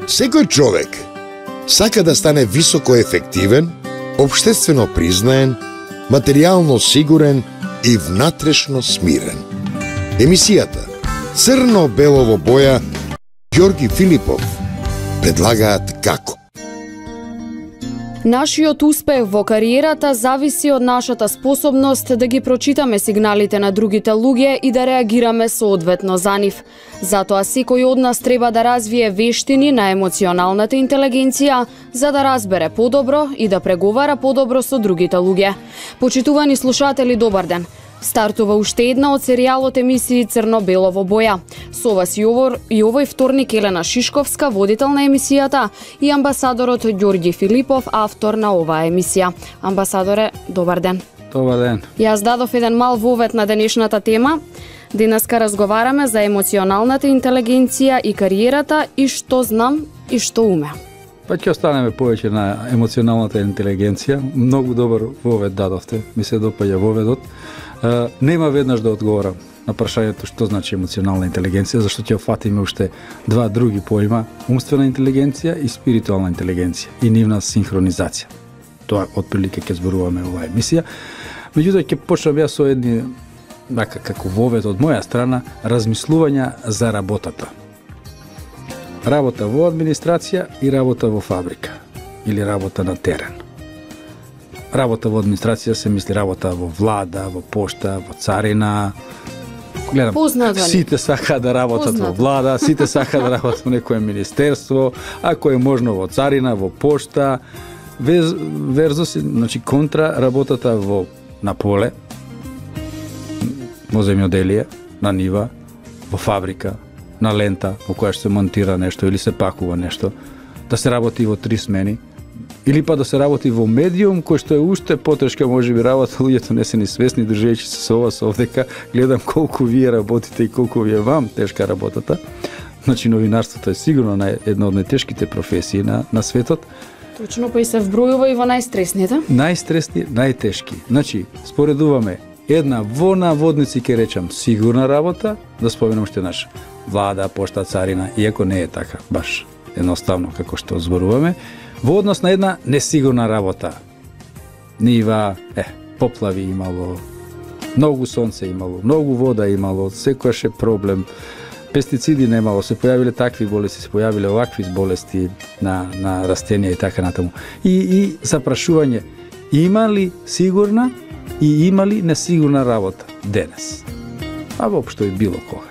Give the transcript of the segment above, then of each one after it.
Секој човек сака да стане високо ефективен, општествено признаен, материјално сигурен и внатрешно смирен. Емисијата Црно-бело во боја Ѓорги Филипов предлагаат како. Нашиот успех во кариерата зависи од нашата способност да ги прочитаме сигналите на другите луѓе и да реагираме соодветно за нив. Затоа секој од нас треба да развие вештини на емоционалната интелигенција за да разбере подобро и да преговара подобро со другите луѓе. Почитувани слушатели, добар ден. Стартува уште една од серијалот емисии Црно-бело во боја. Со вас и овој вторник Елена Шишковска, водител на емисијата, и амбасадорот Ѓорги Филипов, автор на оваа емисија. Амбасадоре, добар ден. Добар ден. Јас дадов еден мал вовед на денешната тема. Денеска разговараме за емоционалната интелигенција и кариерата и што знам и што умеам. Па ќе останеме повеќе на емоционалната интелигенција. Многу добар вовед дадовте. Ми се допаѓа воведот. Нема веднаш да одговорам на прашањето што значи емоционална интелигенција, зашто ќе фатиме уште два други поима: умствена интелигенција и спиритуална интелигенција и нивна синхронизација. Тоа отприлике ќе зборуваме оваа емисија. Меѓутоа ќе почнам јас со едни, како вовед од моја страна, размислувања за работата. Работа во администрација и работа во фабрика или работа на терен. Работа во администрација се мисли работа во влада, во пошта, во царина. Гледам, сите сака да работат во влада, сите сака да работат во некое министерство, ако е можно во царина, во пошта, верзус, значи контра работата на поле, во земјоделие, на нива, во фабрика, на лента во која што се монтира нешто или се пакува нешто, да се работи во 3 смени, или па да се работи во медиум, кој што е уште потешка можеби работа, луѓето не се ни свесни, држејќи се со вас овдека, гледам колку вие работите и колку ви е вам тешка работата. Значи новинарството е сигурно една од најтешките професии на светот. Точно, па и се вбројува и во најстресните. Најстресни, најтешки. Значи, споредуваме една во наводници ќе речам сигурна работа, да споменам уште наша влада, пошта, царина, иако не е така баш едноставно како што зборуваме, во однос на една несигурна работа. Нива, поплави имало, многу сонце имало, многу вода имало, секојаш е проблем, пестициди немало, се појавиле такви болести, се појавиле овакви болести на растенија и така натаму. И запрашување, има ли сигурна и има ли несигурна работа денес? А воопшто и било кога.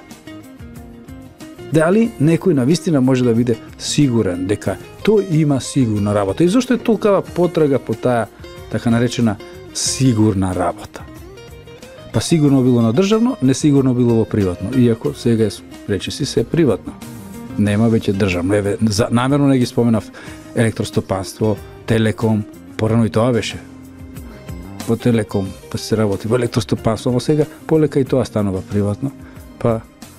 Дали некој навистина може да биде сигурен дека тој има сигурна работа? И зошто е толкава потрага по таа така наречена сигурна работа? Па сигурно било на државно, несигурно било во приватно. Иако сега рече си се приватно. Нема веќе државно. Намерно не ги споменав електростопанство, телеком, порано и тоа беше. Во телеком па се работи, во електростопанство, но сега полека и тоа станува приватно. Па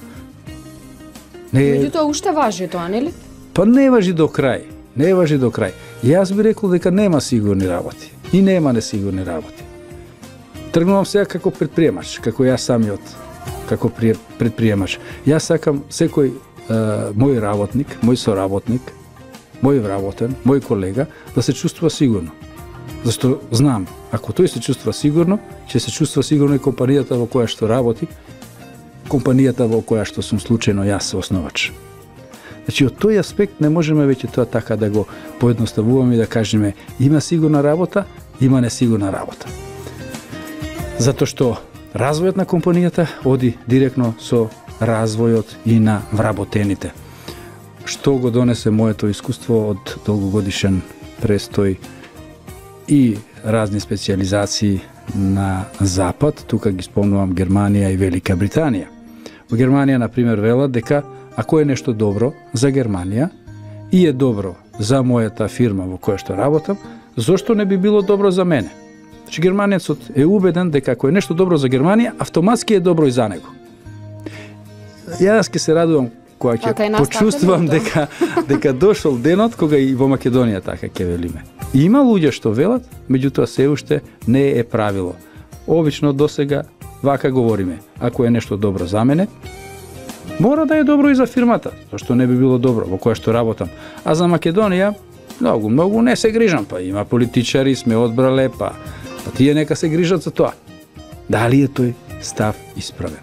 Меѓутоа уште важи тоа, нели? Па не важи до крај. Не важи до крај. Јас би рекол дека нема сигурни работи и нема несигурни работи. Тргнувам сега како предприемач, како јас самиот, како предприемач. Јас сакам секој мој работник, мој соработник, мој вработен, мој колега да се чувствува сигурно. Зашто знам, ако тој се чувствува сигурно, ќе се чувствува сигурно и компанијата во која што работи, компанијата во која што сум случајно јас основач. Значи, од тој аспект не можеме веќе тоа така да го поедноставуваме и да кажеме има сигурна работа, има несигурна работа. Затоа што развојот на компанијата оди директно со развојот и на вработените. Што го донесе моето искуство од долгогодишен престој и разни специализации на Запад, тука ги спомнувам Германија и Велика Британија. Во Германија, например, велат дека ако е нешто добро за Германија и е добро за мојата фирма во која што работам, зошто не би било добро за мене? Значи, германецот е убеден дека ако е нешто добро за Германија, автоматски е добро и за него. Јас ќе се радувам кога ќе почувствувам дека дошол денот кога и во Македонија така ќе велиме. Има луѓе што велат, меѓутоа се уште не е правило. Обично досега вака говориме. Ако е нешто добро за мене, Мора да е добро и за фирмата, зашто не би било добро во која што работам. А за Македонија, многу не се грижам, па има политичари, сме одбрале, па тие нека се грижат за тоа. Дали е тој став исправен?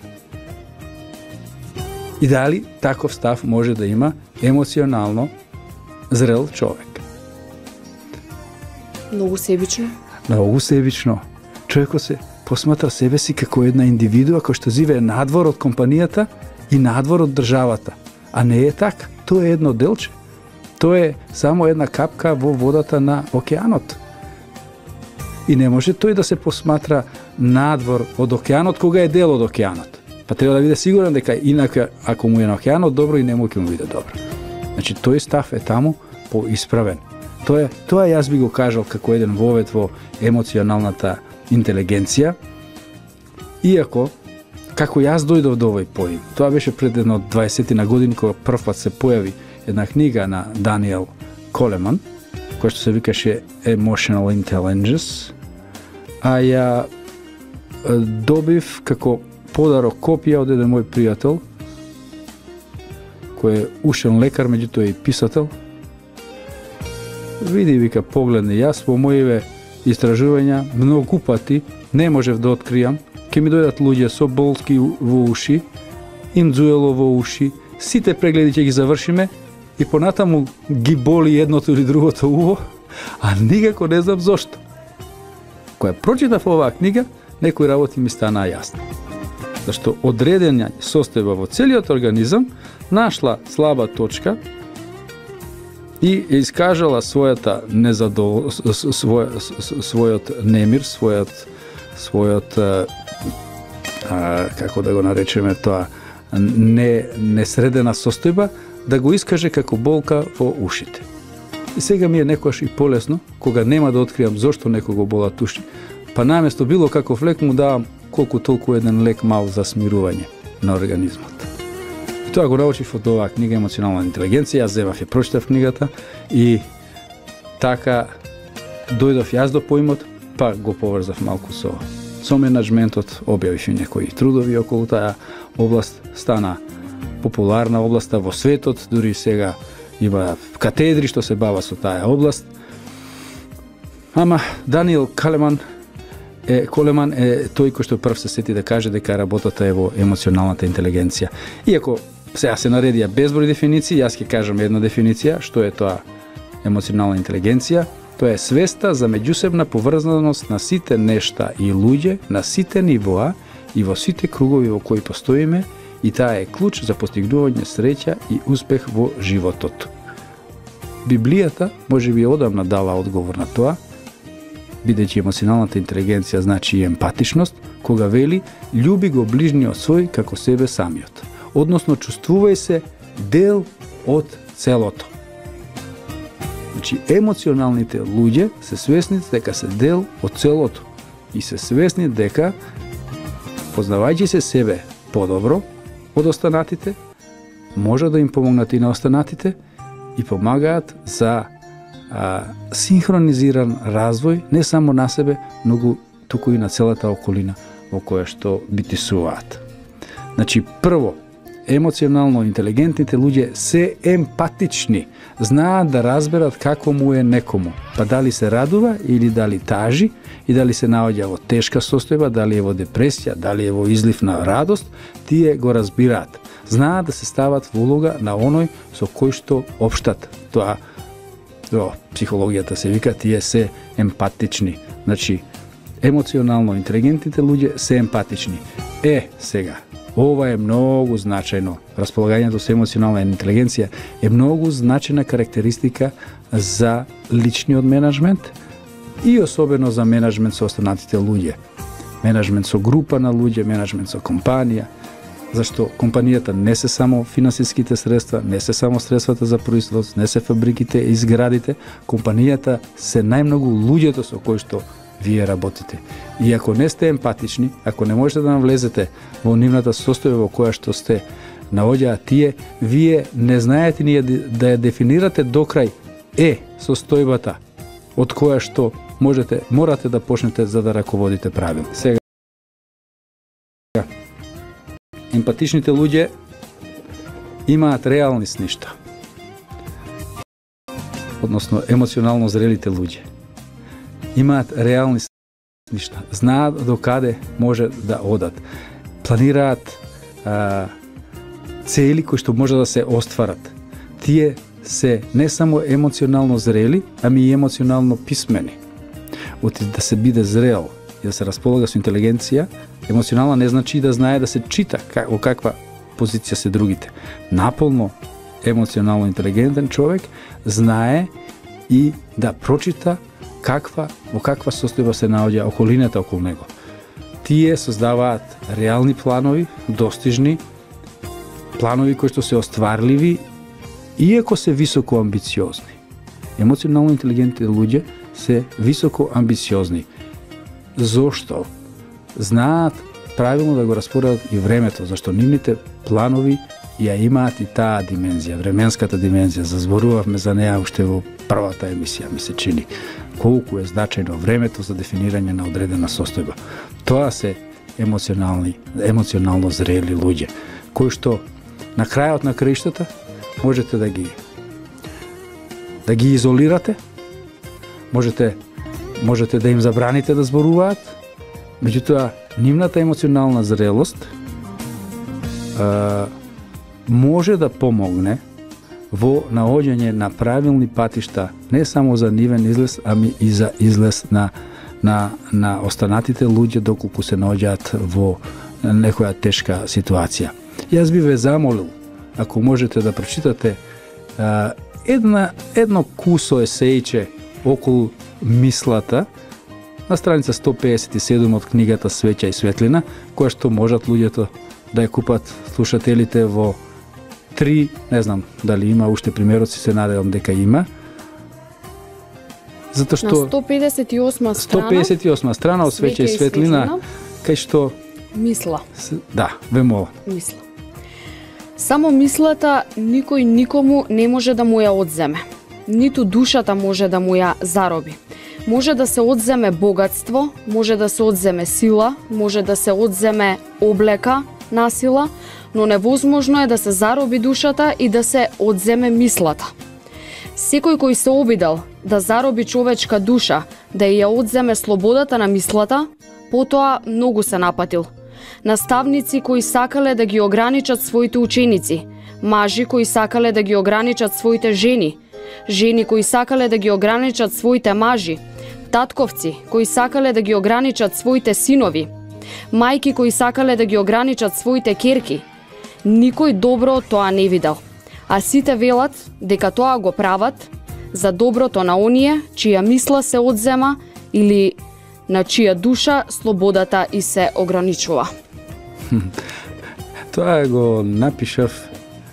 И дали таков став може да има емоционално зрел човек? Многу себично. Многу себично. Човекот се посматра себе си како една индивидуа која што живее надвор од компанијата и надвор од државата. А не е така. Тоа е едно делче. Тоа е само една капка во водата на океанот. И не може тој да се посматра надвор од океанот кога е дел од океанот. Па треба да биде сигурен дека инака ако му е на океанот добро и нему ќе му биде добро. Значи тој став е таму поисправен. Тоа јас би го кажал како еден вовет во емоционалната интелигенција. Иако како јас дојдов до овој поим, тоа беше пред едно 20 на години кога првпат се појави една книга на Даниел Колеман, која што се викаше Emotional Intelligence, а ја добив како подарок копија од еден мој пријател, кој е ушен лекар, меѓутоа и писател. Види, вика, погледни, јас во моите истражувања многу пати не можев да откријам, ќе ми дојдат луѓе со болки во уши, инзуело во уши, сите прегледи ќе ги завршиме и понатаму ги боли едното или другото уво, а никако не знам зошто. Кога прочитав оваа книга, некои работи ми станаа јасни. Зашто одредена состојба во целиот организам нашла слаба точка и искажала својата својот немир, својот како да го наречеме тоа, несредена состојба, да го искаже како болка во ушите. И сега ми е некојаш и полесно, кога нема да откријам зошто некого болат уши, па наместо било каков лек му давам колку толку еден лек мал за смирување на организмот. И тоа го научив од оваа книга Емоционална интелигенција, јас земав и прочитав книгата и така дојдов јас до поимот, па го поврзав малку со менаџментот, објавив и некои трудови околу таа област, стана популарна областа во светот, дури сега има катедри што се бава со таа област. Ама Даниел Колеман е тој кој што прв се сети да каже дека работата е во емоционалната интелигенција. Иако сега се наредија безброј дефиниции, јас ќе кажам една дефиниција, што е тоа емоционална интелигенција. Тоа е свеста за меѓусебна поврзаност на сите нешта и луѓе, на сите нивоа и во сите кругови во кои постоиме, и таа е клуч за постигнување среќа и успех во животот. Библијата може би одамна дала одговор на тоа, бидејќи емоционалната интелигенција значи и емпатичност, кога вели љуби го ближниот свој како себе самиот. Односно чувствувај се дел од целото. Значи емоционалните луѓе се свесни дека се дел од целото и се свесни дека познавајќи се себе подобро од останатите, може да им помогнат и на останатите и помагаат за синхронизиран развој не само на себе, но туку и на целата околина во која што битисуваат. Значи, прво, емоционално интелигентните луѓе се емпатични, знаат да разберат како му е некому, па дали се радува или дали тажи, и дали се наоѓа во тешка состојба, дали е во депресија, дали е во излив на радост, тие го разбираат. Знаат да се стават во улога на оној со кој што општат. Тоа во психологијата се вика, тие се емпатични. Значи, емоционално интелигентните луѓе се емпатични. Сега, ова е многу значајно. Располагањето со емоционална интелигенција е многу значајна карактеристика за личниот менаџмент и особено за менаџмент со останатите луѓе. Менаџмент со група на луѓе, менаџмент со компанија, зашто компанијата не се само финансиските средства, не се само средствата за производство, не се фабриките и зградите, компанијата се најмногу луѓето со кои што вие работите. И ако не сте емпатични, ако не можете да навлезете во нивната состојба во која што сте наоѓаат тие, вие не знаете ни да ја дефинирате до крај состојбата од која што морате да почнете за да раководите правилно. Сега емпатичните луѓе имаат реални сништа. Односно, емоционално зрелите луѓе. Имаат реални сништа. Знаат до каде може да одат. Планираат цели кои што може да се остварат. Тие се не само емоционално зрели, ами и емоционално писмени. Да се биде зрел и да се располага со интелигенција, емоционална не значи да знае да се чита во каква позиција се другите. Наполно емоционално интелигентен човек знае и да прочита во каква состојба се наоѓа околината околу него. Тие создаваат реални планови, достижни, планови кои што се остварливи, иако се високо амбициозни. Емоционално интелигентни луѓе се високо амбициозни. Зошто? Знаат правилно да го распоредат и времето, зашто нивните планови ја имаат и таа димензија, временската димензија. Зборувавме за неа уште во првата емисија, ми се чини. Колку е значајно времето за дефинирање на одредена состојба. Тоа се емоционално зрели луѓе, кои што на крајот на краиштата можете да ги изолирате, можете да им забраните да зборуваат, меѓутоа нивната емоционална зрелост може да помогне во наоѓање на правилни патишта не само за нивен излез, ами и за излез на останатите луѓе доколку се наоѓаат во некоја тешка ситуација. Јас би ве замолил, ако можете да прочитате едно кусо есејче околу мислата на страница 157 од книгата Свеќа и светлина, која што можат луѓето да ја купат слушателите во 3, не знам дали има уште примероци, се надевам дека има. Затоа што на 158 страна од Свеќа и светлина, кај што мисла. Да, ве молам. Мисла. Само мислата никој никому не може да му ја одземе. Ниту душата може да му ја зароби. Може да се одземе богатство, може да се одземе сила, може да се одземе облека, насила, но невозможно е да се зароби душата и да се одземе мислата. Секој кој се обидел да зароби човечка душа, да ја одземе слободата на мислата, потоа многу се напатил. Наставници кои сакале да ги ограничат своите ученици, мажи кои сакале да ги ограничат своите жени, жени кои сакале да ги ограничат своите мажи, татковци кои сакале да ги ограничат своите синови, мајки кои сакале да ги ограничат своите керки. Никој добро тоа не видел, а сите велат дека тоа го прават за доброто на оние чија мисла се одзема или на чија душа слободата и се ограничува. Тоа го напишав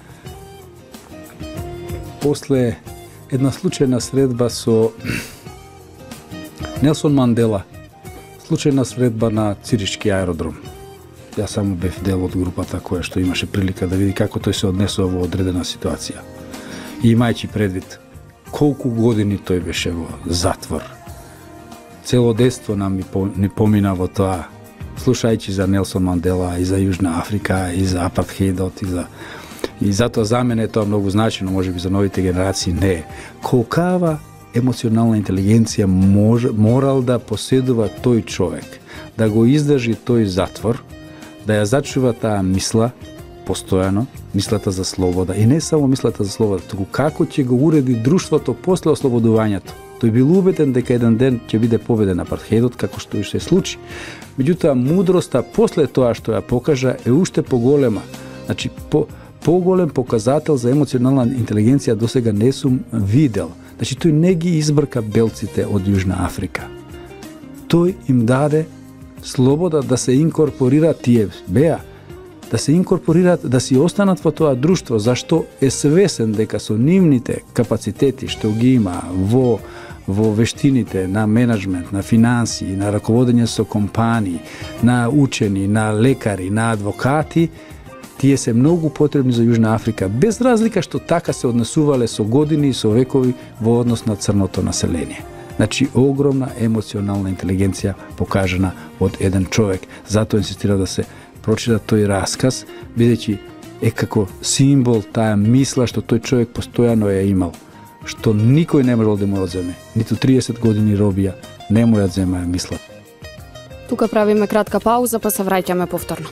после една случајна средба со Нелсон Мандела. Случајна средба на Циришки аеродром. Јас само бев дел од групата која што имаше прилика да види како тој се однесува во одредена ситуација. И имајќи предвид колку години тој беше во затвор. Цело детство нам ни помина во тоа, слушајќи за Нелсон Мандела и за Јужна Африка и за апартхеидот и затоа за мене тоа многу значено, можеби за новите генерации не е. Колкава емоционална интелигенција морал да поседува тој човек, да го издржи тој затвор, да ја зачува таа мисла постојано, мислата за слобода и не само мислата за слобода, туку како ќе го уреди друштвото после ослободувањето. Тој бил убеден дека еден ден ќе биде победен апартхеидот, како што и се случи. Меѓутоа, мудроста после тоа што ја покажа е уште поголема. Значи, поголем показател за емоционална интелигенција досега не сум видел. Значи, тој не ги избрка белците од Јужна Африка. Тој им даде слобода да се инкорпорираат тие беа, да се инкорпорираат, да си останат во тоа друштво, зашто е свесен дека со нивните капацитети што ги има во вештините на менеджмент, на финансии, на раководење со компании, на учени, на лекари, на адвокати, тие се многу потребни за Јужна Африка, без разлика што така се однесувале со години и со векови во однос на црното население. Значи, огромна емоционална интелигенција покажана од еден човек. Затоа инсистира да се прочита тој расказ, бидејќи е како символ таа мисла што тој човек постојано ја имал, што никој не можел да му одземе, ниту 30 години робија не му ја земаја мисла. Тука правиме кратка пауза, па се враќаме повторно.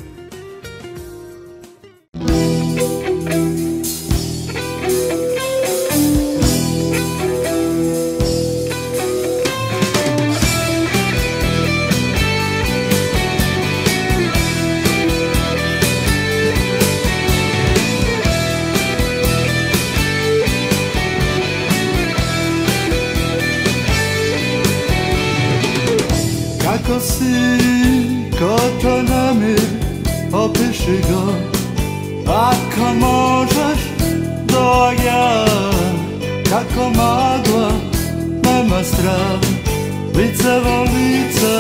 Kako si, ko to namir, opiši go. Ako možeš, doja. Kako magla, nema strah, lice vo lice.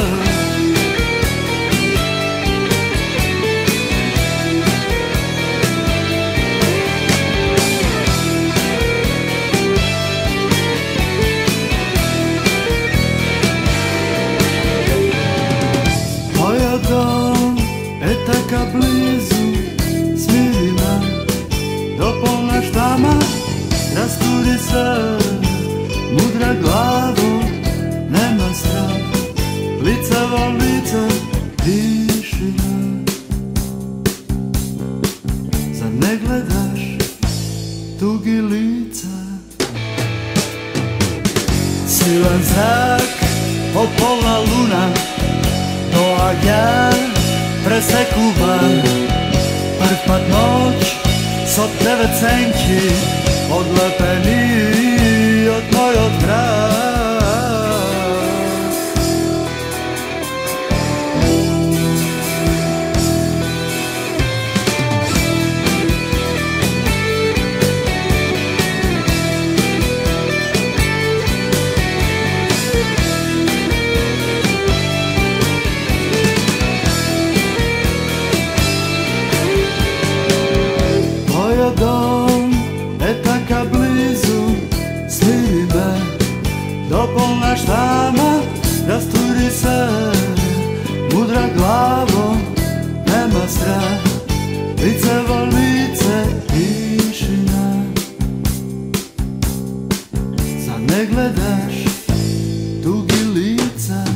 Така близу, смири ме, дополнеш тама, разтури се, мудра главо, нема страх, лице во лице, тишина. За не гледаш туги лица, силен зрак, полна луна, доаѓа пресекува прв пат ноќ со 9 сенки одлепени од мојот град. Дом е така близу, смири ме, дополнеш тама, разтури се, мудра главо, нема страх, лице во лице, тишина. За не гледаш туги лица,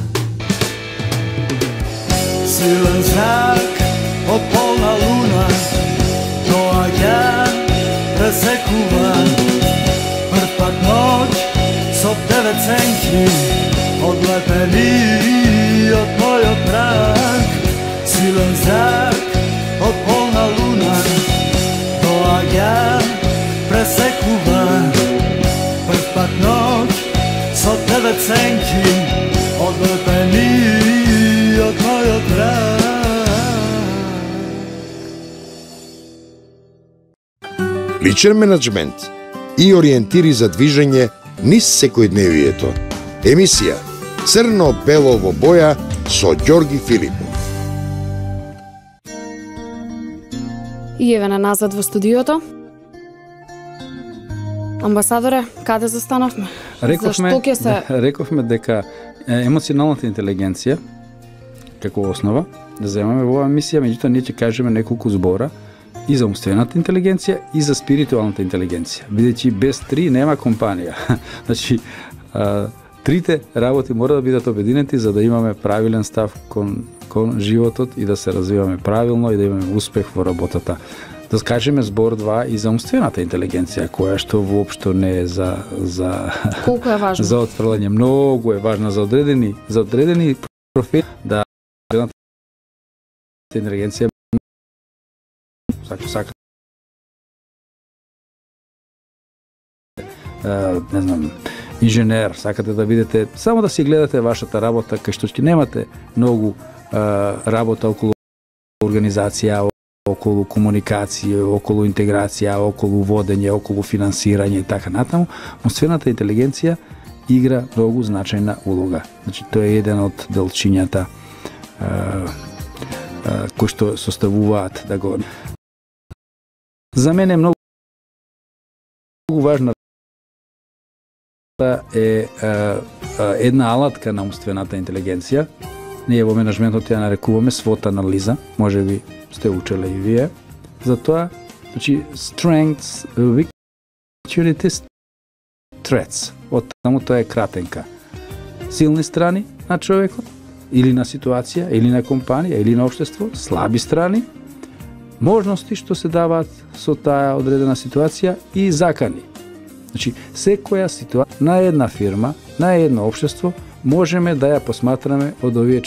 силен зрак од полна луна, доаѓа, пресекува прв пат ноќ со 9 сенки одлепени од мојот мрак. Силен зрак од полна луна доаѓа, пресекува прв пат ноќ со 9 сенки одлепени од мојот мрак. Личен менеджмент и ориентири за движење низ секојдневието. Емисија Црно-бело во боја со Ѓорги Филипов. И еве на назад во студиото. Амбасадоре, каде застановме? Рековме дека емоционалната интелигенција како основа да земаме во оваа емисија, меѓутоа ние ќе кажеме неколку збора и за умствената интелигенција и за спиритуалната интелигенција, бидејќи без три нема компанија. Значи, трите работи мора да бидат обединети за да имаме правилен став кон животот и да се развиваме правилно и да имаме успех во работата. Да скажеме збор 2 и за умствената интелигенција, која што воопшто не е за колку е важно? За отфрлање, многу е важна за одредени професии да интелигенција сака не знам, инженер, сакате да видите, само да си гледате вашата работа, кај што ќе немате многу работа околу организација, околу комуникација, околу интеграција, околу водење, околу финансирање и така натаму, умствената интелигенција игра многу значајна улога. Значи, тоа е еден од делчињата кои што составуваат да го. За мене многу важна е една алатка на умствената интелигенција. Ние во менеджментот ја нарекуваме SWOT анализа, може би сте учеле и вие. За тоа Значи, strengths, weaknesses, threats. Од таму тоа е кратенка. Силни страни на човекот, или на ситуација, или на компанија, или на општество, слаби страни, можности што се даваат со таа одредена ситуација и закани. Значи, секоја ситуација на една фирма, на едно општество, можеме да ја посматраме од овие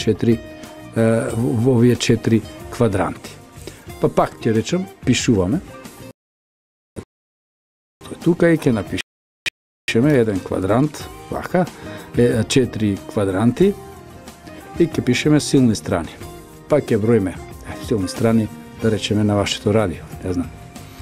4 квадранти. Па пак ќе речем, пишуваме. Тука и ќе напишеме еден квадрант, вака, 4 квадранти и ќе пишеме силни страни. Па ќе броиме силни страни, да речеме на вашето радио, не знам.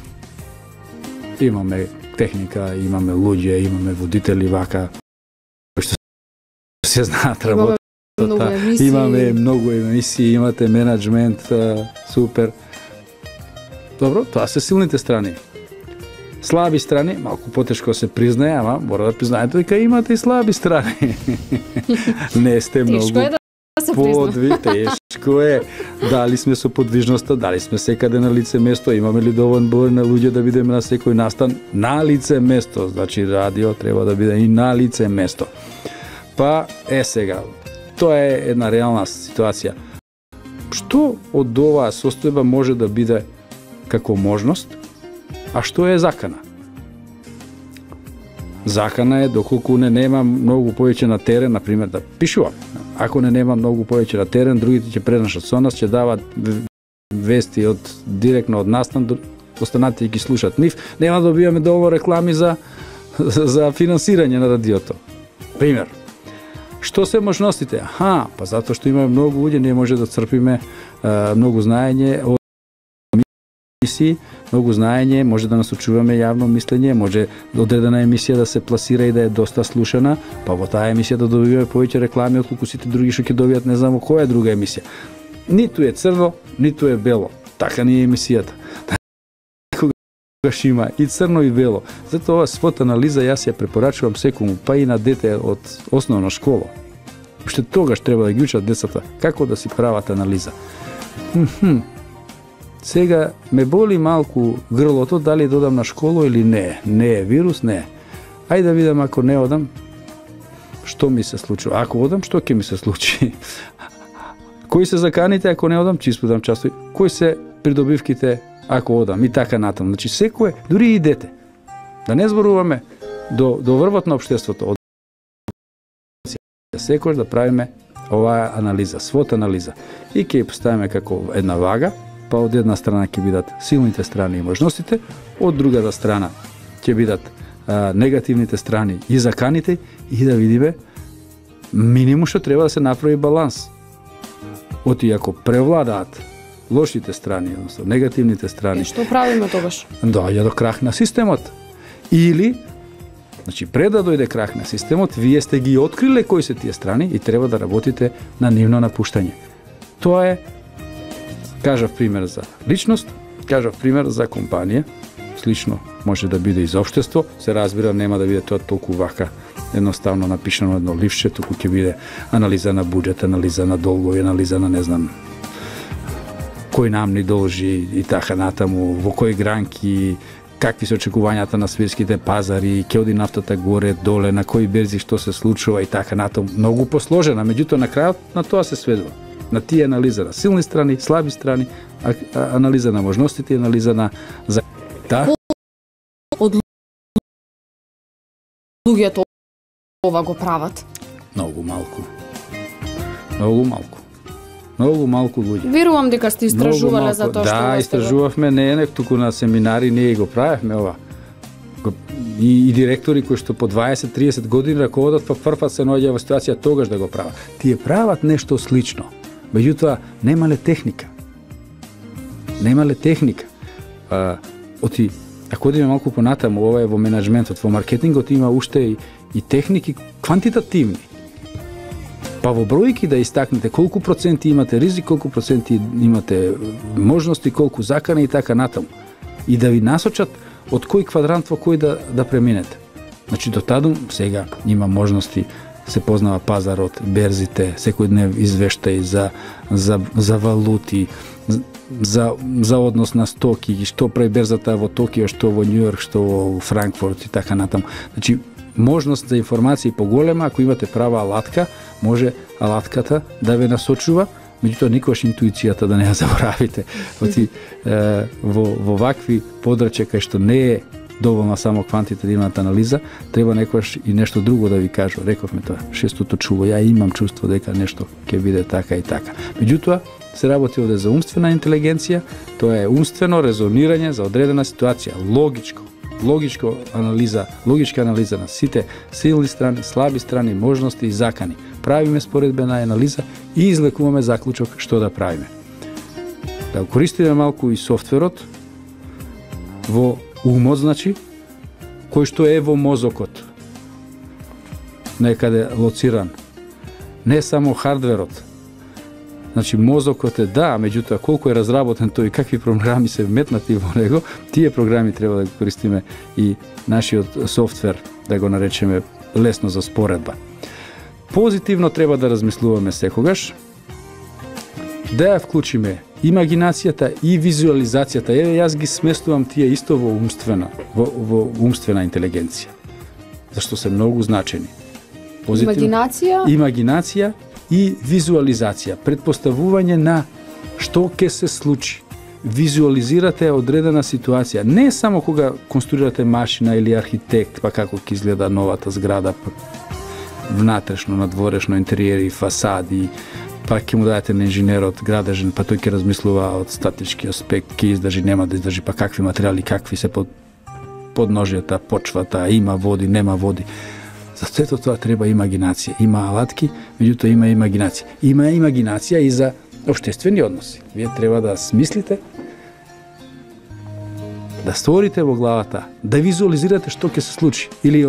Имаме техника, имаме луѓе, имаме водители, вака, кои што се знаат работата. Имаме многу емисии, имате менеджмент, супер. Добро, тоа се силните страни. Слаби страни, малку потешко се признае, ама мора да признаете дека имате и слаби страни. Не сте многу. Тешко е да се призна. Тешко е. Дали сме со подвижноста, дали сме секаде на лице место, имаме ли доволен број на луѓе да бидеме на секој настан на лице место. Значи радио треба да биде и на лице место. Па сега, тоа е една реална ситуација. Што од оваа состојба може да биде како можност, а што е закана? Закана е доколку не нема многу повеќе на терен, например, да пишувам. Ако не нема многу повеќе на терен, другите ќе пренашат со нас, ќе дават вести директно од настан, останатите ги слушат нив, нема да добиваме доволно реклами за финансирање на радиото. Пример. Што се можностите? Па затоа што имаме многу луѓе, не може да црпиме многу знаење од емисии, многу знаење, може да насочуваме јавно мислење, може одредена емисија да се пласира и да е доста слушана, па во таа емисија да добиваме повеќе реклами отколку сите други што ќе добијат не знам која друга емисија. Ниту е црно, ниту е бело. Така ни е емисијата. Тогаш има и црно и бело. Затоа ова свот анализа јас ја препорачувам секому, па и на дете од основна школа. Уште тогаш треба да ги учат децата како да си прават анализа. Сега ме боли малку грлото дали додам на школа или не. Не е вирус, не е. Ајде да видам ако не одам, што ми се случува. Ако одам, што ќе ми се случи? Кои се заканите ако не одам, ќе испадам часови. Кои се придобивките ако одам и така натаму. Значи секое, дури и дете. Да не зборуваме до врвот на општеството. Секој да правиме оваа анализа, свот анализа. И ќе ја поставиме како една вага, па од една страна ќе бидат силните страни и можностите, од другата страна ќе бидат негативните страни и заканите и да видиме минимум што треба да се направи баланс. Оти ако превладаат лошите страни, односно негативните страни. Што правиме тогаш? Доаѓа до крах на системот. Или, значи пред да дојде крах на системот, вие сте ги откриле кои се тие страни и треба да работите на нивно напуштање. Тоа е, кажав пример за личност, кажав пример за компанија, слично може да биде и за општество, се разбира нема да биде тоа толку вака едноставно напишано едно ливче, туку ќе биде анализа на буџет, анализа на долгови, анализа на не знам кој нам ни должи и така натаму, во кои гранки, какви се очекувањата на светските пазари, ќе оди нафтата горе, доле, на кои берзи што се случува и така натаму. Многу посложена, меѓутоа на крајот на тоа се сведува. На тие анализа на силни страни, слаби страни, анализа на можностите и анализа на од луѓето ова го прават? Многу малку. Многу малку. Многу малку луѓе. Верувам дека сте истражувале за тоа што да, истражувавме, не туку на семинари, ние го правевме ова. И директори кои што по 20-30 години раководат, па прв пат се наоѓа во ситуација тогаш да го прават. Тие прават нешто слично. Меѓутоа немале техника. Немале техника. Оти ако одиме малку понатаму, ова е во менеджментот, во маркетингот има уште и техники квантитативни. Па во бројки да истакнете колку проценти имате ризик, колку проценти имате можности, колку закани и така натаму. И да ви насочат од кој квадрант во кој да преминете. Значи до тадум сега има можности, се познава пазарот, берзите, секој днев извештаи за валути, за однос на стоки, што прави берзата во Токио, што во Њујорк, што во Франкфурт и така натаму. Значи, можност за информација поголема, ако имате права алатка, може алатката да ве насочува, меѓутоа никогаш интуицијата да не ја заборавите. Во вакви подрачја кај што не е доволна само квантитативната анализа, треба некојаш и нешто друго да ви кажу. Рековме тоа, шестото чуво, ја имам чувство дека нешто ќе биде така и така. Меѓутоа, се работи овде за умствена интелигенција, тоа е умствено резонирање за одредена ситуација, логичка анализа на сите силни страни, слаби страни, можности и закани. Правиме споредбена анализа и излекуваме заклучок што да правиме. Да користиме малку и софтверот во умот, значи, кој што е во мозокот, некаде лоциран. Не само хардверот. Значи, мозокот е да, меѓутоа, колку е разработен тој и какви програми се вметнати во него, тие програми треба да користиме и нашиот софтвер, да го наречеме лесно за споредба. Позитивно треба да размислуваме секогаш, да ја вклучиме имагинацијата и визуализацијата. Еве, јас ги сместувам тие исто во умствена интелигенција, зашто се многу значени. Имагинација и визуализација, предпоставување на што ќе се случи. Визуализирате одредена ситуација, не само кога конструирате машина или архитект, па како ќе изгледа новата зграда, па внатрешно, надворешно, интериери, фасади, па ќе му дадете на инженерот градежен, па тој ќе размислува од статички аспект, ќе издржи, нема да издржи, па какви материјали, какви се подножјата, почвата, има води, нема води. За сето тоа треба имагинација. Има алатки, меѓутоа има имагинација. Има имагинација и за општествени односи. Вие треба да смислите, да створите во главата, да визуализирате што ќе се случи. Или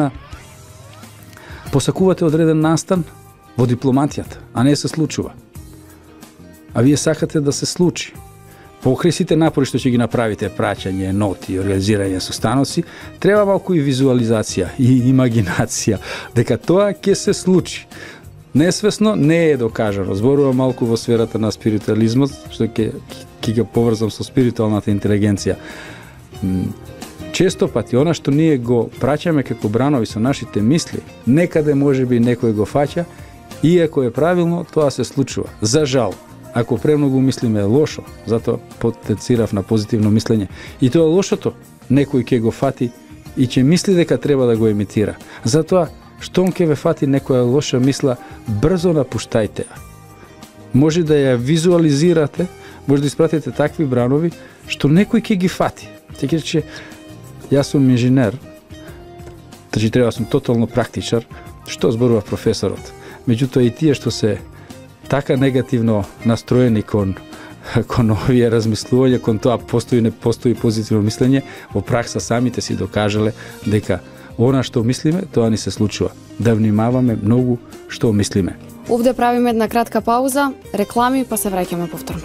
посакувате одреден настан во дипломатијата, а не се случува. А вие сакате да се случи. Покрај сите напори што ќе ги направите, праќање, ноти, организирање состаноци, треба малку и визуализација и имагинација, дека тоа ќе се случи. Несвесно не е докажано. Зборувам малку во сферата на спиритуализмот, што ќе го поврзам со спиритуалната интелигенција. Често пати, она што ние го праќаме како бранови со нашите мисли, некаде можеби некој го фаќа, и ако е правилно, тоа се случува. За жал. Ако премногу мислиме лошо, затоа потенцирав на позитивно мислење, и тоа лошото некој ќе го фати и ќе мисли дека треба да го емитира. Затоа, штом ќе ве фати некоја лоша мисла, брзо напуштајте ја. Може да ја визуализирате, може да испратите такви бранови, што некој ќе ги фати. Ќе рече, јас сум инженер, значи треба сум тотално практичар, што зборува професорот. Меѓутоа и тие што се така негативно настроени кон овие размислување, кон тоа постои не постои позитивно мислење, во пракса самите си докажале дека она што мислиме, тоа ни се случува. Да внимаваме многу што мислиме. Овде правиме една кратка пауза, реклами, па се враќаме повторно.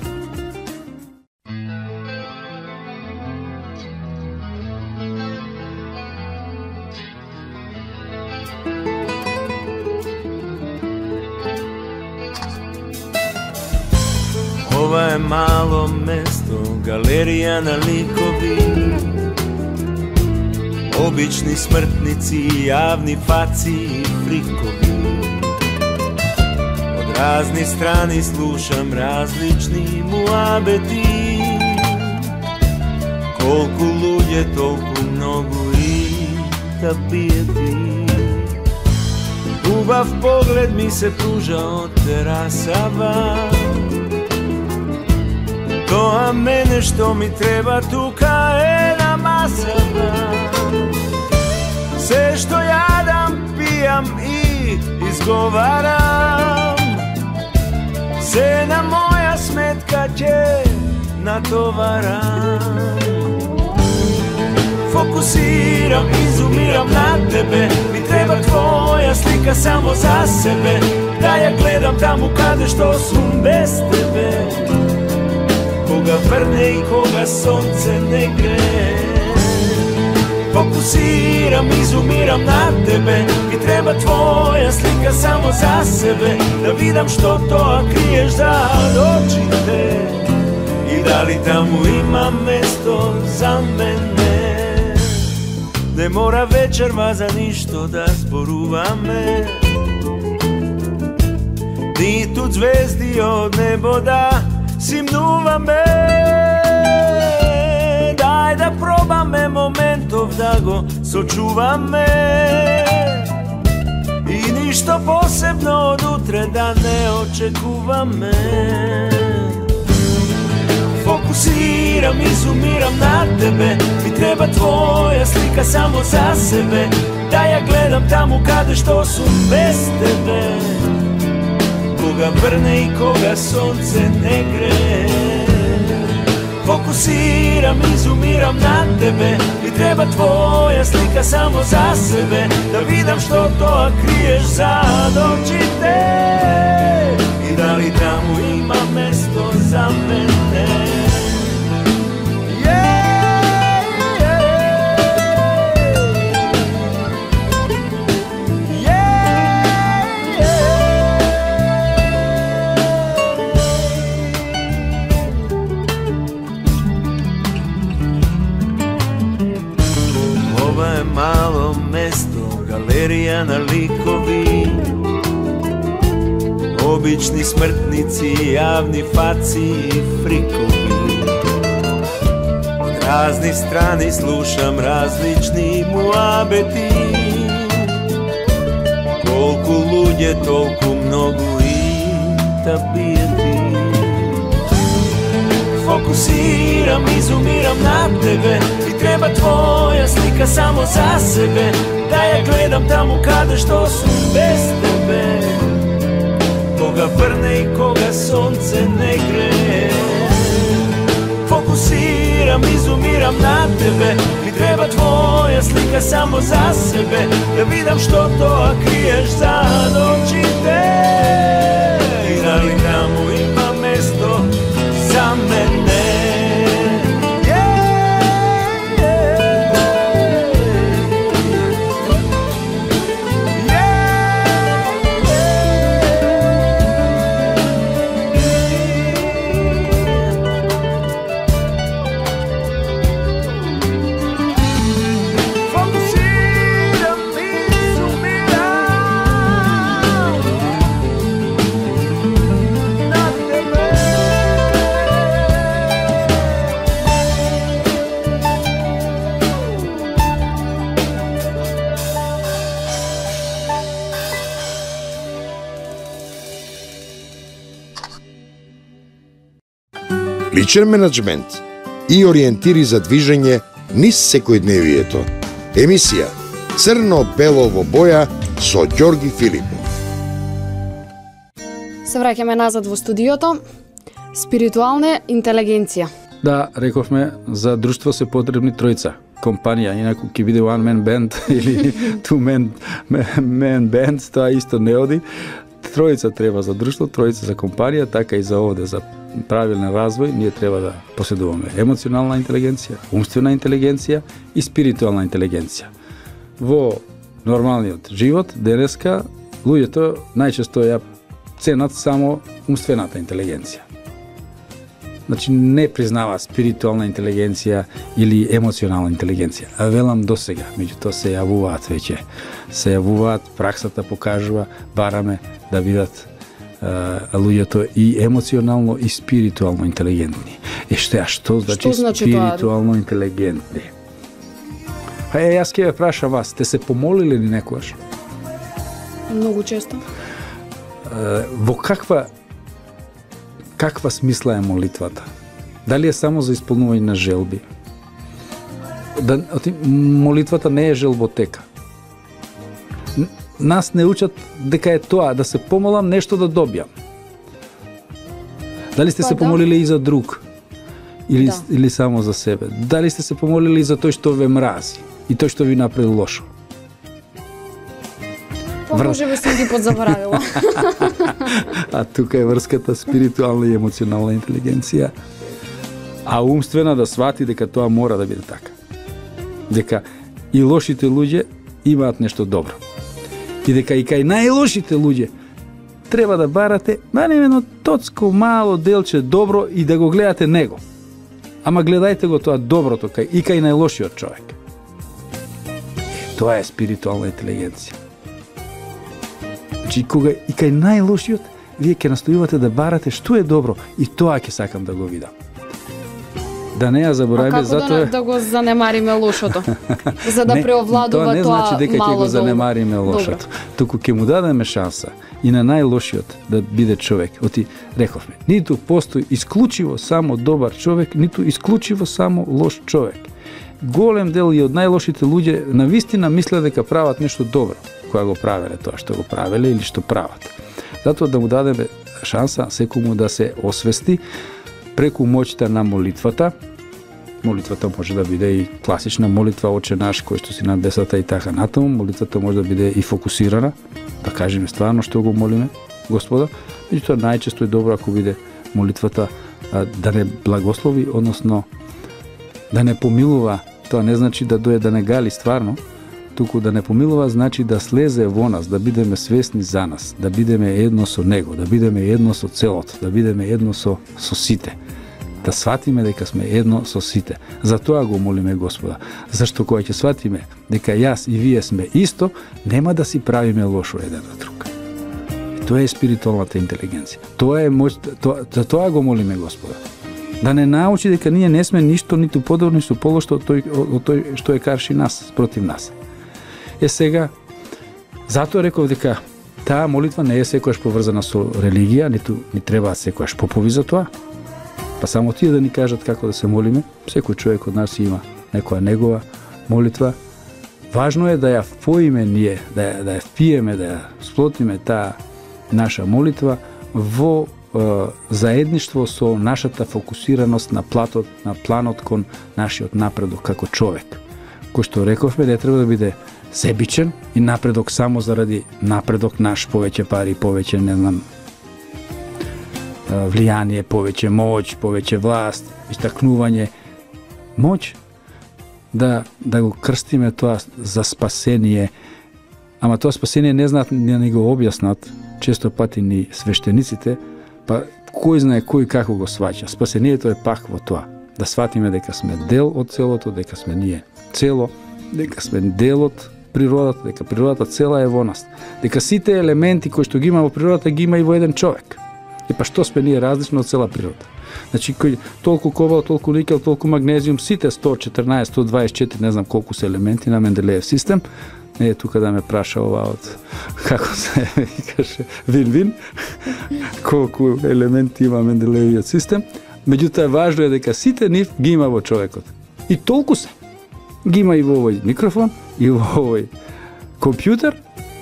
Ова е мало место, галерија на ликови, обични смртници, јавни фаци и фрикови. Од разни страни слушам различни муабети. Колку луѓе, толку многу и табиети. Убав поглед ми се пружа од терасава. Тоа мене што ми треба тука е на масата. Се што јадам, пијам и изговарам, се на моја сметка ќе натоварам. Фокусирам, изумирам на тебе, ми треба твоја слика само за себе, да ја гледам таму каде што сум без тебе. Кога врне и кога сонце не грее. Фокусирам, изумирам на тебе, ми треба твоја слика само за себе, да видам што тоа криеш зад очите. I da li tamo ima mesto za mene? Ne mora večerva za ništo da zboruvame, ni tu zvezdi od neboda simnuvame. Daj da probame momentov da go sočuvame, i ništo posebno od utre da ne očekuva me. Fokusiram, izumiram na tebe, mi treba tvoja slika samo za sebe, da ja gledam tamo kada što su bez tebe, koga vrne i koga sonce ne gre. Fokusiram, izumiram na tebe, mi treba tvoja slika samo za sebe, da vidim što to kriješ za očite. I da li tamo ima mesto za mene? Malo mesto, galerija na likovi, obični smrtnici, javni faci i frikovi. Od raznih strani slušam različni muabeti, koliko ludje, toliko mnogo i tapijeti. Fokusiram, izumiram na tebe, mi treba tvoja slika samo za sebe, da ja gledam tamo kada što su bez tebe, koga vrne i koga sonce ne gre. Fokusiram, izumiram na tebe, mi treba tvoja slika samo za sebe, da vidim što to kriješ za očite. I da li tamo ima mesto za mene? Личен менеджмент и ориентири за движење низ секојдневието. Емисија Црно-бело во боја со Ѓорги Филипов. Се враќаме назад во студиото. Спиритуална интелигенција. Да, рековме, за друштво се потребни тројца. Компанија, инаку ќе биде one man band или two man band, тоа исто не оди. Тројца треба за друштво, тројца за компанија, така и за овде, за правилен развој, ние треба да поседуваме емоционална интелигенција, умствена интелигенција и спиритуална интелигенција. Во нормалниот живот, денеска, луѓето најчесто ја ценат само умствената интелигенција. Значи, не признава спиритуална интелигенција или емоционална интелигенција. А велам досега, меѓутоа се јавуваат веќе. Се јавуваат, праксата покажува, бараме да бидат луѓето и емоционално и спиритуално интелигентни. Што значи спиритуално интелигентни? Јас ќе ве прашам вас, сте се помолиле ли некогаш? Многу често. Во каква смисла е молитвата? Дали е само за исполнување на желби? Молитвата не е желботека. Нас не учат дека е тоа, да се помолам нешто да добијам. Дали сте се помолили и за друг? Или само за себе? Дали сте се помолили и за тој што ве мрази? И тој што ви направи лошо? Може би сум ги подзаборавила. А тука е врската спиритуална и емоционална интелигенција. А умствена да свати дека тоа мора да биде така. Дека и лошите луѓе имаат нешто добро. И дека и кај најлошите луѓе треба да барате барем едно тоцко мало делче добро и да го гледате него. Ама гледајте го тоа доброто и кај најлошиот човек. Тоа е спиритуална интелигенција. Значи, кога и кај најлошиот, вие ќе настојувате да барате што е добро и тоа ќе сакам да го видам. Да не ја забораваме, затоа да го занемариме лошото, за да преовладува тоа не значи дека ќе го занемариме добро. лошото. Туку ќе му дадеме шанса и на најлошиот да биде човек. Оти рековме, ниту постои исклучиво само добар човек, ниту исклучиво само лош човек. Голем дел и од најлошите луѓе навистина мисле дека прават нешто добро, кога го правеле тоа што го правеле или што прават. Затоа да му дадеме шанса секому да се освести преку моќта на молитвата. Молитвата може да биде и класична молитва Оче наш кој што си на небесата и така натаму. Молитвата може да биде и фокусирана, да кажеме стварно што го молиме Господа. Меѓутоа најчесто е добро ако биде молитвата да не благослови, односно да не помилува. Тоа не значи да дое да не гали стварно, туку да не помилува значи да слезе во нас, да бидеме свесни за нас, да бидеме едно со Него, да бидеме едно со целото, да бидеме едно со сите. Да сватиме дека сме едно со сите. Затоа го молиме Господа. Зашто кога ќе сватиме дека јас и вие сме исто, нема да си правиме лошо еден на друг. И тоа е спиритуалната интелигенција. Тоа е моќ, тоа го молиме Господа. Да не научи дека ние не сме ништо ниту подобро ниту полошто од тој што е карши нас, против нас. Сега, затоа реков дека таа молитва не е секојаш поврзана со религија, ниту ни требаат секојаш попови за тоа. Па само тие да ни кажат како да се молиме. Секој човек од нас има некоја негова молитва. Важно е да ја впоиме ние, да ја впиеме, да ја сплотиме таа наша молитва во заедништво со нашата фокусираност на планот кон нашиот напредок како човек. Кој што рековме, не треба да биде себичен и напредок само заради напредок наш, повеќе пари, повеќе, не знам, влијание, повеќе моќ, повеќе власт, истакнување. Моќ да го крстиме тоа за спасение, ама тоа спасение не знаат да ни го објаснат, често пати ни свештениците, па кој знае кој како го сваќа. Спасението е пак во тоа, да сватиме дека сме дел од целото, дека сме ние цело, дека сме дел од природата, дека природата цела е во нас, дека сите елементи кои што ги има во природата ги има и во еден човек. И па што сме ние различно од цела природа? Значи, кој толку кобал, толку никел, толку магнезиум, сите 114, 124, не знам колку се елементи на Менделеев систем, не е тука да ме праша ова од, како се викаше, вин-вин, колку елементи има Менделеевиот систем, меѓутоа важно е дека сите нив ги има во човекот. И толку се. Ги има и во овој микрофон, и во овој компјутер,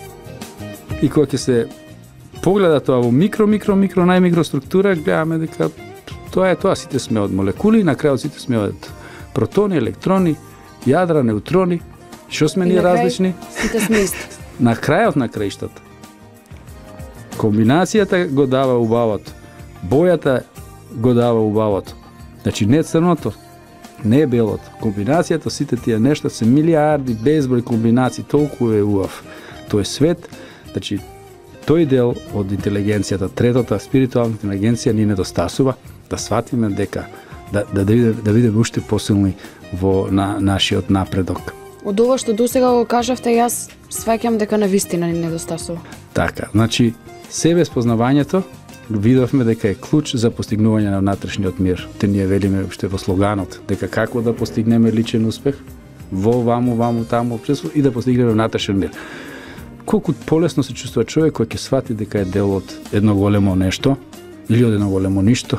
и кога ќе се погледа тоа во микро, најмикро структура, гледаме дека тоа е тоа, сите сме од молекули, на крајот сите сме од протони, електрони, јадра, неутрони. Што сме ние различни? Сите сме исти. На крајот на краиштата. Комбинацијата го дава убавото. Бојата го дава убавото. Значи не црното, не белото. Комбинацијата, сите тие нешта се милиарди, безброј комбинации, толку е убав. Тој свет, значи тој дел од интелигенцијата, третата спиритуална интелигенција ни недостасува, да сватиме дека да бидеме уште посилни во нашиот напредок. Од ова што досега го кажавте, јас сваќам дека навистина ни недостасува. Така, значи себе спознавањето видовме дека е клуч за постигнување на внатрешниот мир. Те ние велиме уште во слоганот дека како да постигнеме личен успех во ваму, таму општество и да постигнеме внатрешен мир. Колку полесно се чувствува човек кој ќе свати дека е дел од едно големо нешто или од едно големо ништо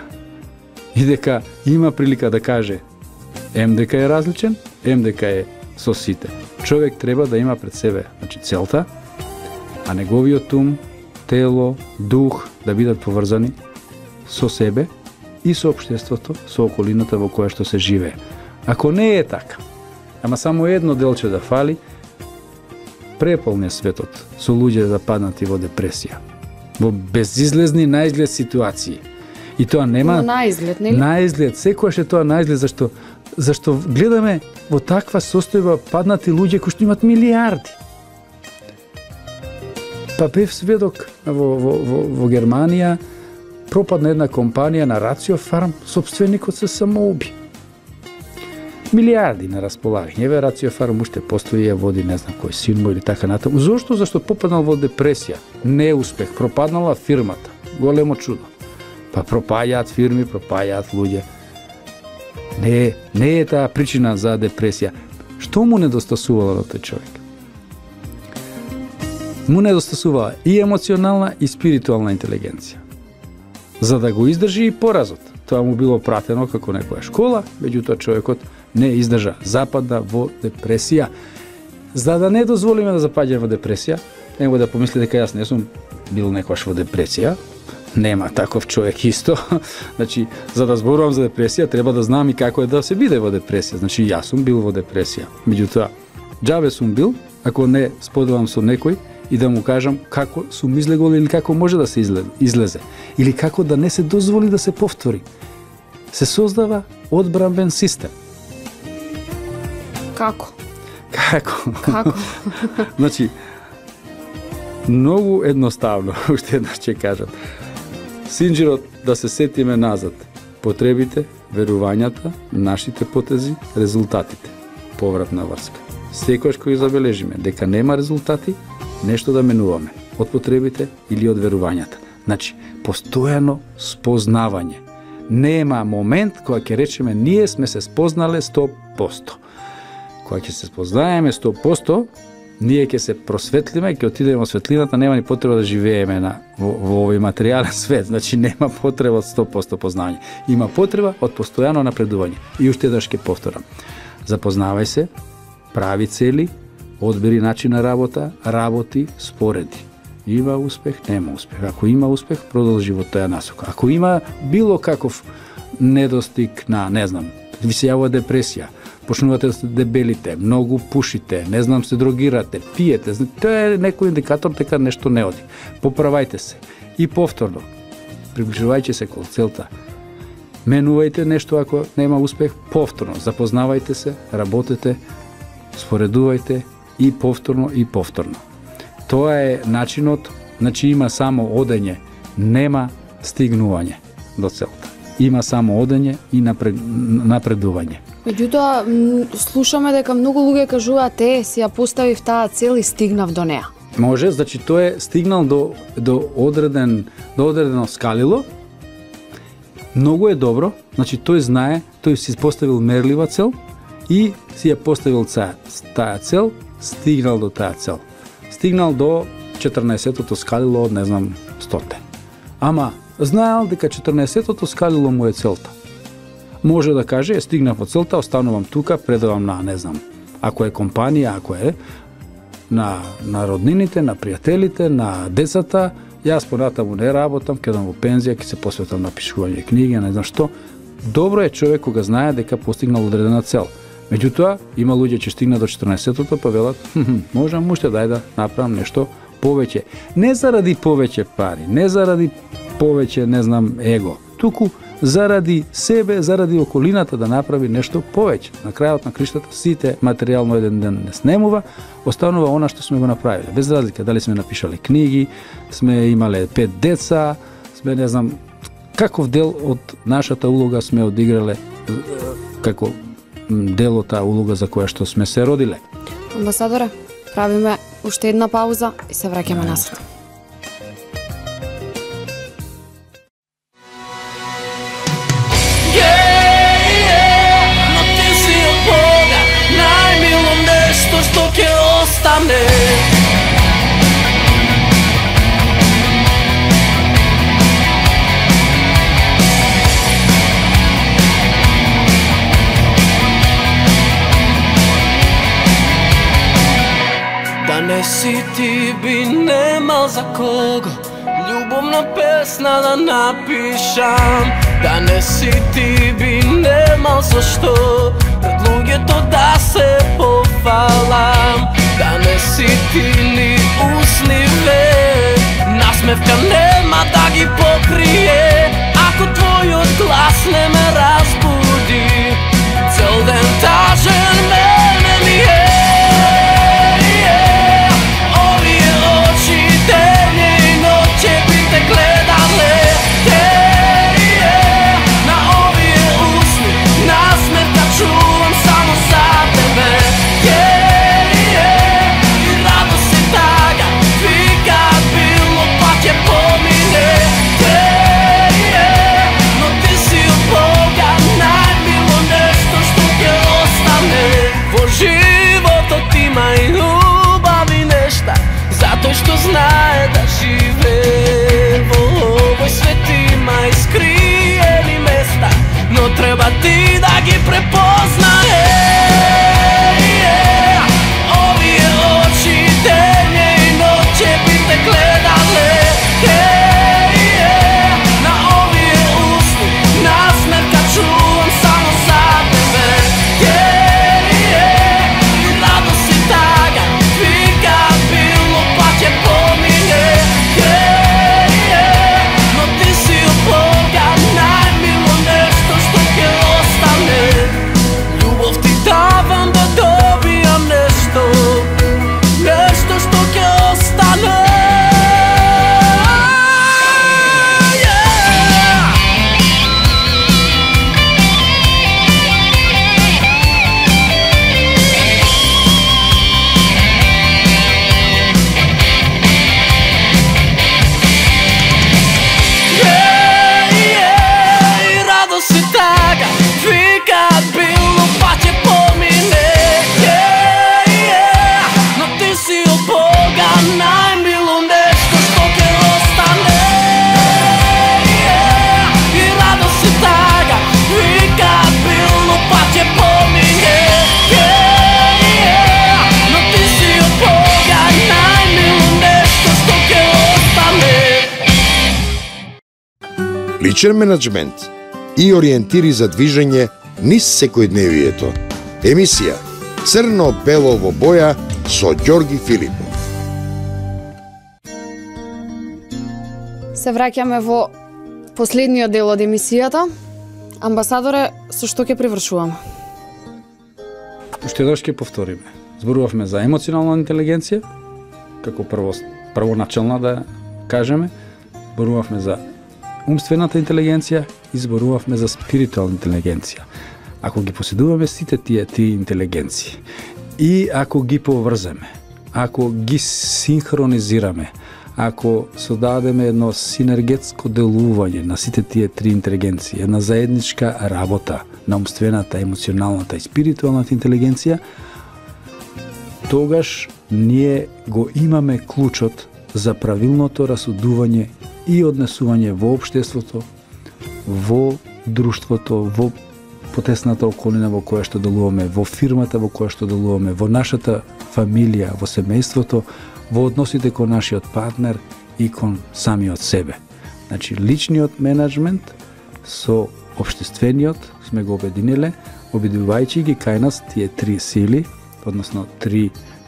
и дека има прилика да каже дека е различен, дека е со сите. Човек треба да има пред себе, значи целта, а неговиот ум, тело, дух да бидат поврзани со себе и со општеството, со околината во која што се живее. Ако не е така, ама само едно делче да фали, преполне светот со луѓе западнати во депресија, во безизлезни наизглед ситуации. И тоа нема наизглед, нели? Наизглед, секогаш е тоа наизглед, зашто гледаме во таква состојба паднати луѓе кои што имат милиарди. Па бев сведок во Германија, пропадна една компанија на Рацио Фарм, собственикот се самоуби. Милиарди на располагање. Еве Рацио Фарм уште постои, води не знам кој син му или така натаму. Зошто? Зашто попаднал во депресија, неуспех, пропаднала фирмата. Големо чудо. Па пропаѓаат фирми, пропаѓаат луѓе. Не е таа причина за депресија. Што му недостасувало на тој човек? Му недостасувала и емоционална и спиритуална интелигенција. За да го издржи и поразот. Тоа му било пратено како некоја школа, меѓутоа човекот не издржа, западна во депресија. За да не дозволиме да запаѓаме во депресија, него да помисли дека јас не сум бил некојаш во депресија, нема таков човек исто. Значи, за да зборувам за депресија, треба да знам и како е да се биде во депресија. Значи, јас сум бил во депресија. Меѓутоа, џабе сум бил, ако не споделам со некој и да му кажам како сум излегол или како може да се излезе. Или како да не се дозволи да се повтори. Се создава одбранбен систем. Како? Значи, многу едноставно, уште еднаш ќе кажам. Синџирот да се сетиме назад. Потребите, верувањата, нашите потези, резултатите. Повратна врска. Секојаш кој забележиме дека нема резултати, нешто да менуваме. Од потребите или од верувањата. Значи, постојано спознавање. Нема момент кога ќе речеме ние сме се спознале 100%. Кога ќе се спознаеме 100%, ние ќе се просветлиме, ќе отидеме во светлината, нема ни потреба да живееме во овој материјален свет. Значи нема потреба од 100% познање. Има потреба од постојано напредување. И уште еднаш ќе повторам. Запознавај се, прави цели, одбери начин на работа, работи, спореди. Има успех, нема успех. Ако има успех, продолжи во тоја насока. Ако има било каков недостиг на, не знам, ви се јавува депресија, почнувате да се дебелите, многу пушите, не знам се дрогирате, пиете, тоа е некој индикатор дека нешто не оди. Поправајте се. И повторно, приближувајте се кон целта. Менувајте нешто ако нема успех, повторно, запознавајте се, работете, споредувајте и повторно и повторно. Тоа е начинот, значи има само одење, нема стигнување до целта. Има само одење и напредување. Меѓутоа, слушаме дека многу луѓе кажуваат, си ја поставив таа цел и стигнав до неа. Може, значи тој е стигнал до одредено скалило. Многу е добро, значи тој знае, тој си поставил мерлива цел и си ја поставил таа цел, стигнал до таа цел. Стигнал до 14-тото скалило од, не знам, 100-те. Ама, знаел дека 14-тото скалило му е целта. Може да каже, стигнав од целта, останувам тука, предавам на, не знам, ако е компанија, ако е, на роднините, на пријателите, на децата, јас понатаму не работам, кедам во пензија, ќе се посветам на пишување книги, не знам што. Добро е човек кога знае дека постигнал одредена цел. Меѓутоа, има луѓе че стигнат до 14-тото, па велат, можам уште дај да направам нешто повеќе. Не заради повеќе пари, не заради повеќе, не знам, его, туку заради себе, заради околината да направи нешто повеќе. На крајот на криштата сите материјално еден ден не снемува, останува она што сме го направиле. Без разлика дали сме напишале книги, сме имале 5 деца, сме не знам каков дел од нашата улога сме одиграле како дел од таа улога за која што сме се родиле. Амбасадоре, правиме уште една пауза и се враќаме назад. Што ќе остане Да не си ти би немал за кого љубовна песна да напишам. Да не си ти би немал за што пред луѓето да се пофалам. Да не си ти ни усливе, насмевка нема да ги покрие. Ако твојот глас не ме разбуди, цел ден тажен мене ми е. Овие очи ден и ноќе би те гледале. личен менеджмент и ориентири за движење низ секојдневието. Емисија Црно-бело во боја со Ѓорги Филипов. Се враќаме во последниот дел од емисијата. Амбасадоре, со што ќе привршуваме? Уште еднаш ќе повториме. Зборувавме за емоционална интелигенција, како првоначална да кажеме. Зборувавме за умствената интелигенција и зборувавме за спиритуална интелигенција. Ако ги поседуваме сите тие три интелигенции и ако ги поврземе, ако ги синхронизираме, ако создадеме едно синергетско делување на сите тие три интелигенции, една заедничка работа на умствената, емоционалната и спиритуалната интелигенција, тогаш ние го имаме клучот за правилното расудување и однесување во општеството, во друштвото, во потесната околина во која што делуваме, во фирмата во која што делуваме, во нашата фамилија, во семејството, во односите кон нашиот партнер и кон самиот себе. Значи, личниот менеджмент со општествениот сме го обединиле, обединувајќи ги кај нас тие три сили, односно три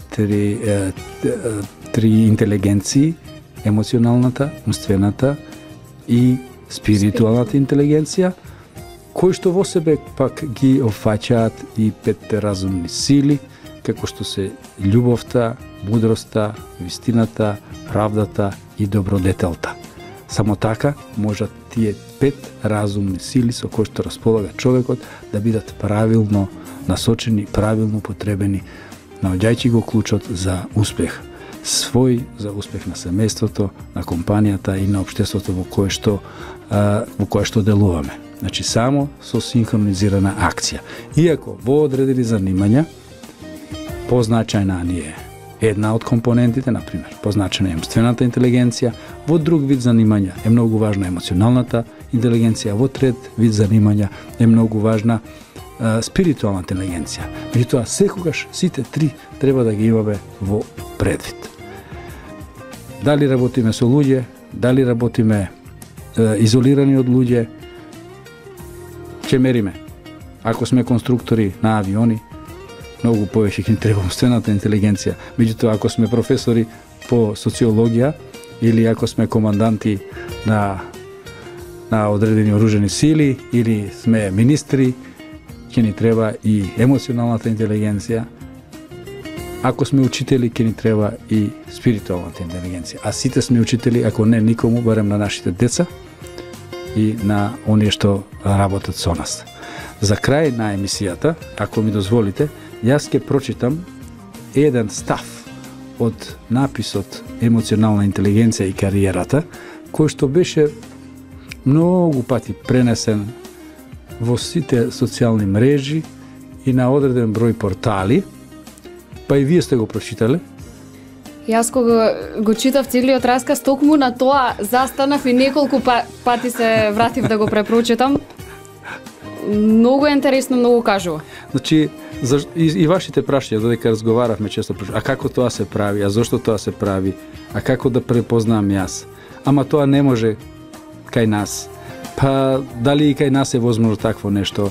интелигенции, емоционалната, умствената и спиритуалната интелигенција, кои што во себе пак ги офаќаат и петте разумни сили, како што се љубовта, мудроста, вистината, правдата и добродетелта. Само така можат тие пет разумни сили со кои што располага човекот да бидат правилно насочени, правилно потребени, наоѓајќи го клучот за успех свој, за успех на семејството, на компанијата и на општеството во кое што делуваме. Значи, само со синхронизирана акција. Иако во одредени занимања позначајна ни е една од компонентите, например, позначена е умствената интелигенција, во друг вид занимања е многу важна емоционалната интелигенција, во трет вид занимања е многу важна спиритуална интелигенција. Меѓутоа, секогаш сите три треба да ги имаме во предвид. Дали работиме со луѓе, дали работиме изолирани од луѓе, ќе мериме. Ако сме конструктори на авиони, многу повеќе ќе ни треба умствената интелигенција. Меѓутоа, ако сме професори по социологија или ако сме команданти на одредени оружени сили или сме министри, ќе ни треба и емоционалната интелигенција. Ако сме учители, ќе ни треба и спиритуалната интелигенција. А сите сме учители, ако не никому, барем на нашите деца и на оние што работат со нас. За крај на емисијата, ако ми дозволите, јас ќе прочитам еден став од написот Емоционална интелигенција и кариерата, кој што беше многу пати пренесен во сите социјални мрежи и на одреден број портали, па и вие сте го прочитале. Јас кога го читав целиот расказ, токму на тоа застанав и неколку пати се вратив да го препрочитам. Многу е интересно, многу кажува. Значи, и вашите прашања, додека разговаравме често, а како тоа се прави, а зошто тоа се прави, а како да препознам јас? Ама тоа не може кај нас. Па дали и кај нас е возможно такво нешто?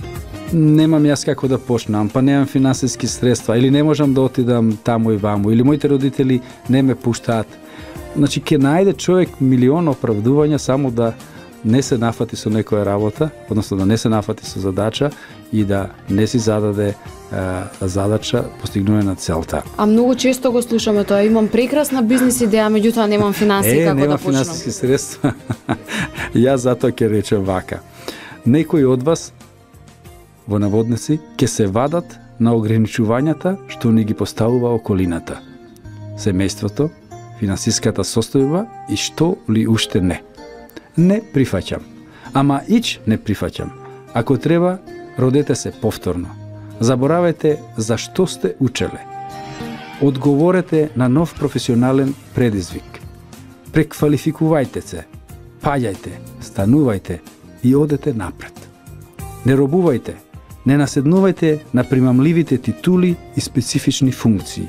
Немам јас како да почнам, па немам финансиски средства, или не можам да отидам таму и ваму, или моите родители не ме пуштаат. Значи, ќе најде човек милион оправдувања само да не се нафати со некоја работа, односно да не се нафати со задача и да не си зададе задача постигнување на целта. А многу често го слушаме тоа. Имам прекрасна бизнис идеја, меѓутоа немам финансии како да почнам. Немам финансиски средства. Јас затоа ќе речем вака. Некои од вас во наводници ќе се вадат на ограничувањата што ни ги поставува околината. Семејството, финансиската состојба и што ли уште не. Не прифаќам. Ама ич не прифаќам. Ако треба, родете се повторно. Заборавајте за што сте учеле. Одговорете на нов професионален предизвик. Преквалификувајте се. Паѓајте, станувајте и одете напред. Не робувајте, не наседнувајте на примамливите титули и специфични функции.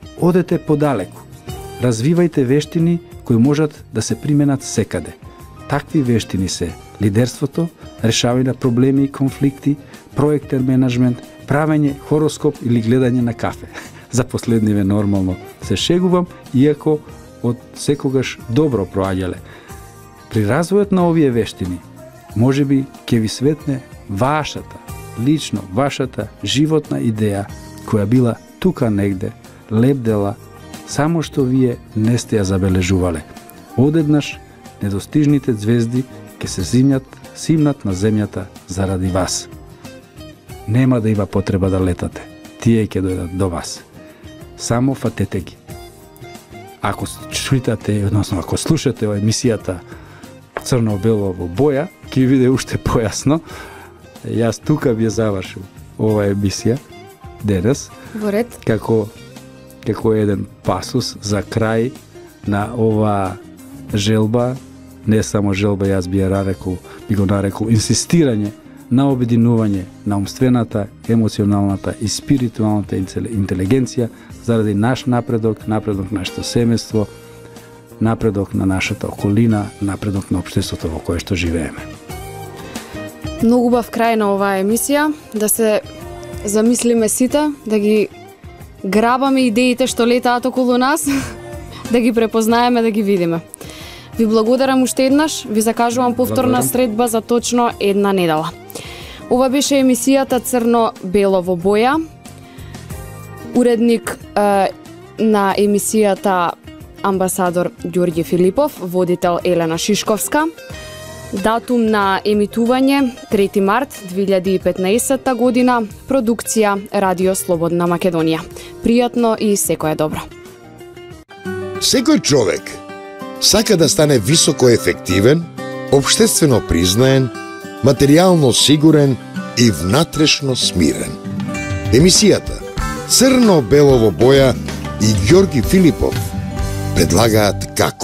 Одете подалеку. Развивајте вештини кои можат да се применат секаде. такви вештини се лидерството, решавање на проблеми и конфликти, проектен менеджмент, правење хороскоп или гледање на кафе. За последниве нормално се шегувам, иако од секогаш добро проаѓале. При развојот на овие вештини, може би ќе ви светне вашата, лично вашата животна идеја, која била тука негде, лебдела, само што вие не сте ја забележувале. Одеднаш, недостижните звезди ќе се симнат на земјата заради вас. Нема да има потреба да летате. Тие ќе дојдат до вас. Само фатете ги. Ако читате, односно ако слушате емисијата Црно-бело во боја, ќе биде уште појасно. Јас тука би ја завршил ова емисија денес. Во ред. Како еден пасус за крај на ова желба, не само желба, јас би го нарекол инсистирање на обединување на умствената, емоционалната и спиритуалната интелигенција заради наш напредок на нашето семејство, напредок на нашата околина, напредок на општеството во кое што живееме. Многу убав крај на оваа емисија, да се замислиме сите, да ги грабаме идеите што летаат околу нас, да ги препознаеме, да ги видиме. Ви благодарам уште еднаш, ви закажувам повторна средба за точно една недела. Ова беше емисијата Црно-бело во боја. Уредник на емисијата амбасадор Ѓорѓи Филипов, водител Елена Шишковска. Датум на емитување 3 март 2015 година, продукција Радио Слободна Македонија. Пријатно и секое добро. Секој човек сака да стане високо ефективен, општествено признаен, материјално сигурен и внатрешно смирен. Емисијата Црно-бело во боја и Ѓорѓи Филипов предлагаат како